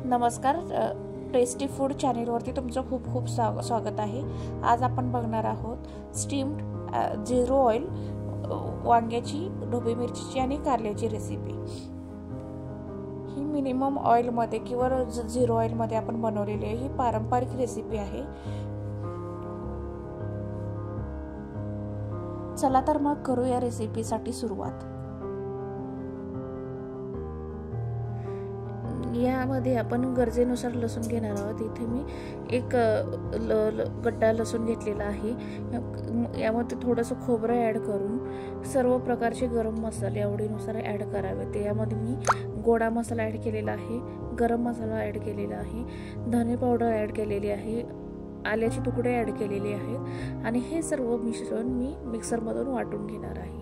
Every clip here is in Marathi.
नमस्कार, टेस्टी फूड चॅनेलवरती तुमचं खूप खूप स्वागत आहे। आज आपण बघणार आहोत स्टीम्ड झिरो ऑइल वांग्याची, ढोबळी मिरचीची आणि कारल्याची रेसिपी। ही मिनिमम ऑइलमध्ये किंवा झिरो ऑइलमध्ये आपण बनवलेली आहे। ही पारंपरिक रेसिपी आहे। चला तर मग करूया रेसिपीसाठी सुरुवात। यामध्ये आपण गरजेनुसार लसूण घेणार आहोत। इथे मी एक गड्डा लसूण घेतलेला आहे। यामध्ये थोडंसं खोबरं ॲड करून सर्व प्रकारचे गरम मसाले आवडीनुसार ॲड करावेत। यामध्ये मी गोडा मसाला ॲड केलेला आहे, गरम मसाला ॲड केलेला आहे, धने पावडर ॲड केलेली आहे, आल्याचे तुकडे ॲड केलेले आहेत आणि हे सर्व मिश्रण मी मिक्सरमधून वाटून घेणार आहे।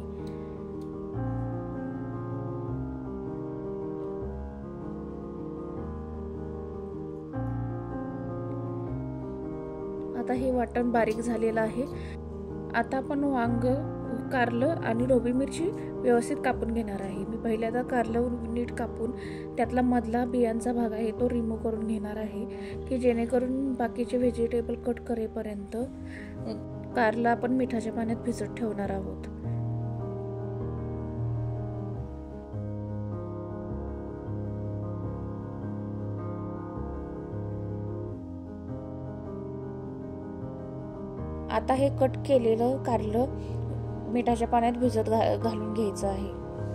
आता हे वाटण बारीक झालेलं आहे। आता आपण वांग, कारलं आणि ढोबळी मिरची व्यवस्थित कापून घेणार आहे। मी पहिल्यांदा कारलं नीट कापून त्यातला मधला बियांचा भाग आहे तो रिमूव्ह करून घेणार आहे, की जेणेकरून बाकीचे व्हेजिटेबल कट करेपर्यंत कारलं आपण मिठाच्या पाण्यात भिजत ठेवणार आहोत। आता हे कट केलेलं कारलं मिठाच्या पाण्यात भिजत घालून घ्यायचं आहे।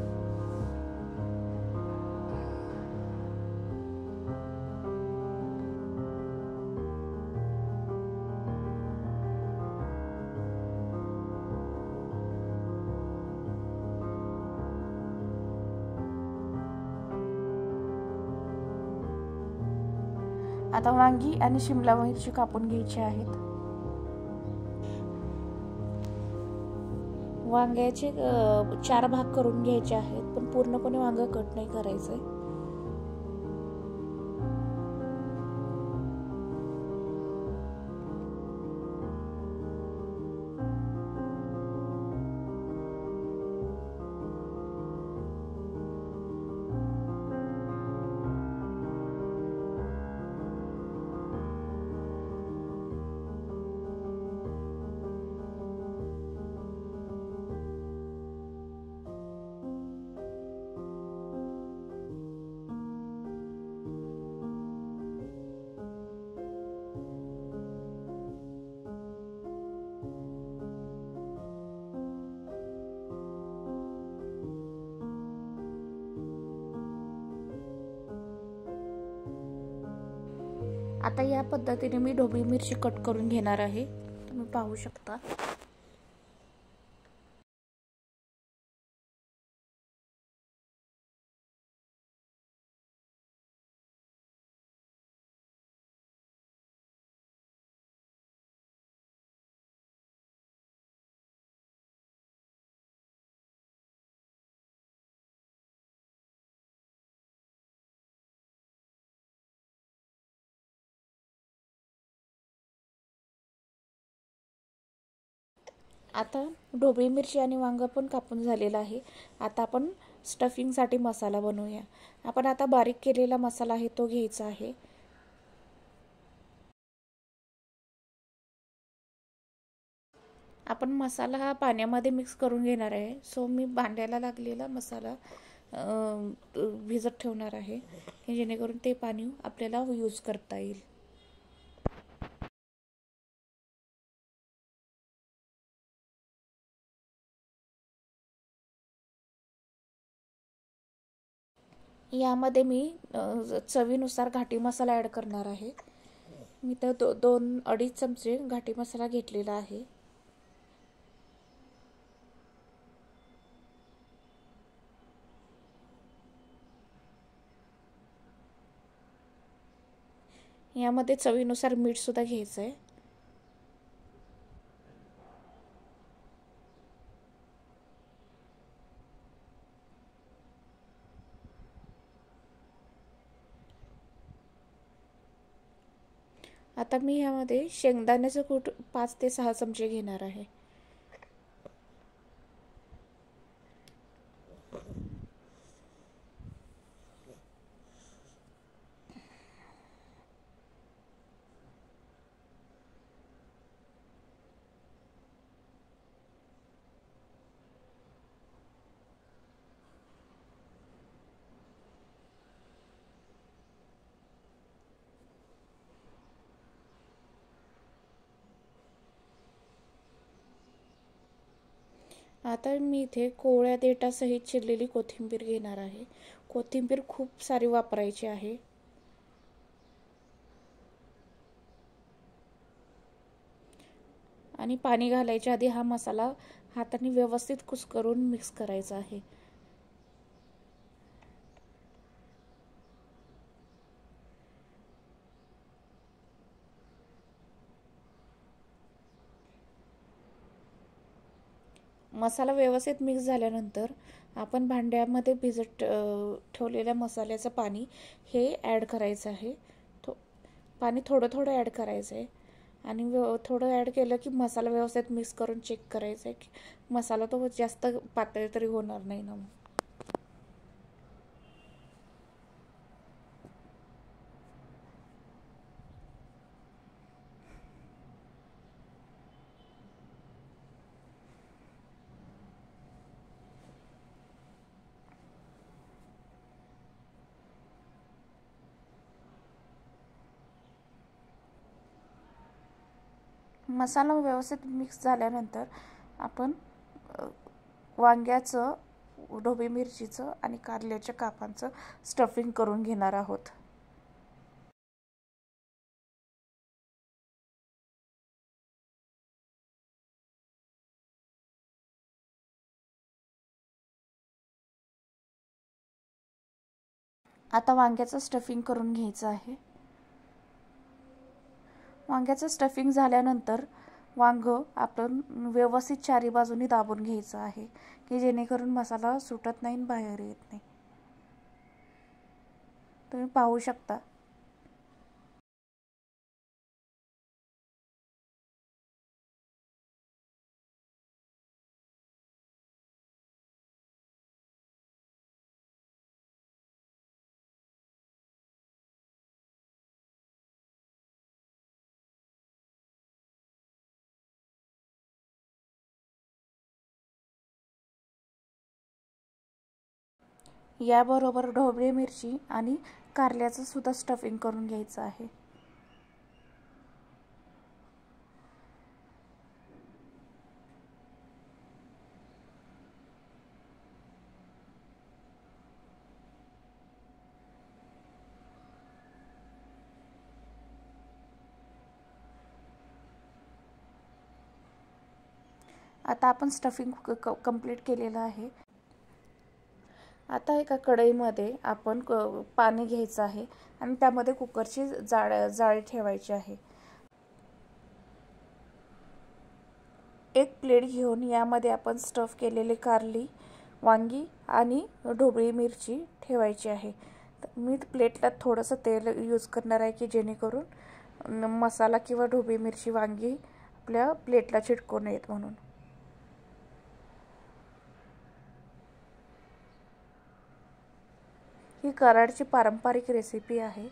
आता वांगी आणि शिमला मिरची कापून घ्यायची आहेत। वांग्याचे 4 भाग करून घ्यायचे आहेत, पण पूर्णपणे वांग कट नाही करायचंय। आता या पद्धतीने मी ढोबळी मिरची कट करून घेणार आहे, तुम्ही पाहू शकता। आता ढोबळी मिरची आणि वांग पण कापून झालेला आहे। आता आपण स्टफिंगसाठी मसाला बनवूया। आपण आता बारीक केलेला मसाला आहे तो घ्यायचा आहे। आपण मसाला हा पाण्यामध्ये मिक्स करून घेणार आहे। सो मी भांड्याला लागलेला मसाला भिजत ठेवणार आहे, की जेणेकरून ते पाणी आपल्याला यूज करता येईल। यामध्ये मी चवीनुसार घाटी मसाला ॲड करणार आहे। मी तर 2-2.5 चमचे घाटी मसाला घेतलेला आहे। यामध्ये चवीनुसार मीठ सुद्धा घ्यायचं आहे। आता मी यामध्ये शेंगदाण्याचं कूट 5 ते 6 चमचे घेणार आहे। आता मी इथे कोवळ्या देठासहित चिरलेली कोथिंबीर घेणार आहे. कोथिंबीर खूप सारी वापरायची आहे. आणि पाणी घालायच्या आधी हा मसाला हाताने व्यवस्थित कुस्करून मिक्स करायचा आहे. मसाला व्यवस्थित मिक्स झाल्यानंतर आपण भांड्यामध्ये भिजत ठेवलेल्या मसाल्याचं पाणी हे ॲड करायचं आहे. पाणी थोडं थोडं ॲड करायचं आहे. आणि थोडं ॲड केलं की मसाला व्यवस्थित मिक्स करून चेक करायचं आहे की मसाला तो जास्त पातळ तरी होणार नाही ना. मसाला व्यवस्थित मिक्स झाल्यानंतर आपण वांग्याचं, ढोबळी मिरचीचं आणि कारल्याच्या कापांचं स्टफिंग करून घेणार आहोत. आता वांग्याचं स्टफिंग करून घ्यायचं आहे. वांग्याचं स्टफिंग झाल्यानंतर वांगं आपण व्यवस्थित चारी बाजूनी दाबून घ्यायचं आहे की जेणेकरून मसाला सुटत नाही, बाहेर येत नाही. तुम्ही पाहू शकता. याबरोबर ढोबळी मिरची आणि कारल्याचं सुद्धा स्टफिंग करून घ्यायचं आहे. आता आपण स्टफिंग कंप्लीट केलेलं आहे. आता एका कढईमध्ये आपण पाणी घ्यायचं आहे आणि त्यामध्ये कुकरची जाळी ठेवायची आहे. एक प्लेट घेऊन यामध्ये आपण स्टफ केलेले कारली, वांगी आणि ढोबळी मिरची ठेवायची आहे. मी प्लेटला थोडंसं तेल यूज करणार आहे की जेणेकरून मसाला किंवा ढोबळी मिरची, वांगी आपल्या प्लेटला चिटकू नयेत म्हणून. ही कराडची पारंपरिक रेसिपी आहे.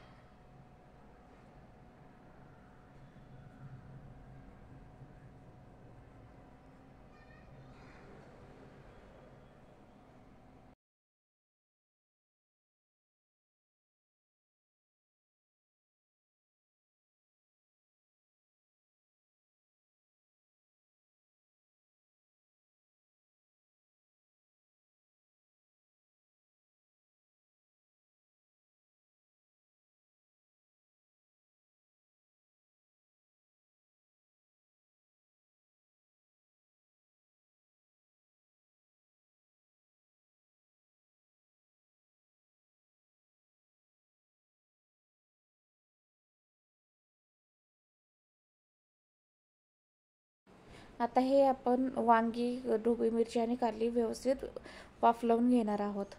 आता हे आपण वांगी, ढोबळी मिरची आणि कारली व्यवस्थित वाफलवून घेणार आहोत.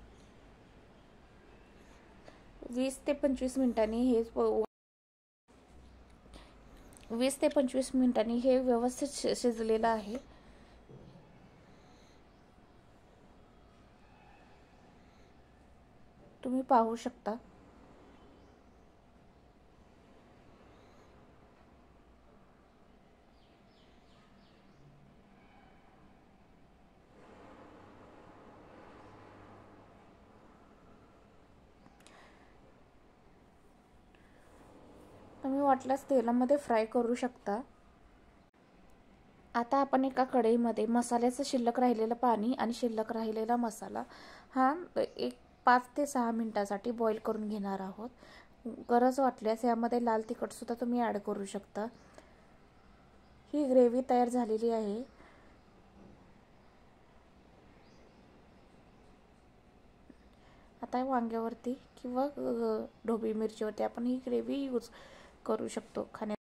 20 ते 25 मिनिटांनी 20 ते 25 मिनिटांनी हे व्यवस्थित शिजलेलं आहे. तुम्ही पाहू शकता. तुम्ही वाटल्यास तेलामध्ये फ्राय करू शकता. आता आपण एका कढईमध्ये मसाल्याचं शिल्लक राहिलेलं पाणी आणि शिल्लक राहिलेला मसाला हा 5 ते 6 मिनिटासाठी बॉईल करून घेणार आहोत। गरज वाटल्यास यामध्ये लाल तिखटसुद्धा तुम्ही ॲड करू शकता। ही ग्रेव्ही तयार झालेली आहे। आता वांग्यावरती किंवा ढोबळी मिरचीवरती आपण ही ग्रेव्ही यूज करू शकतो खाण्या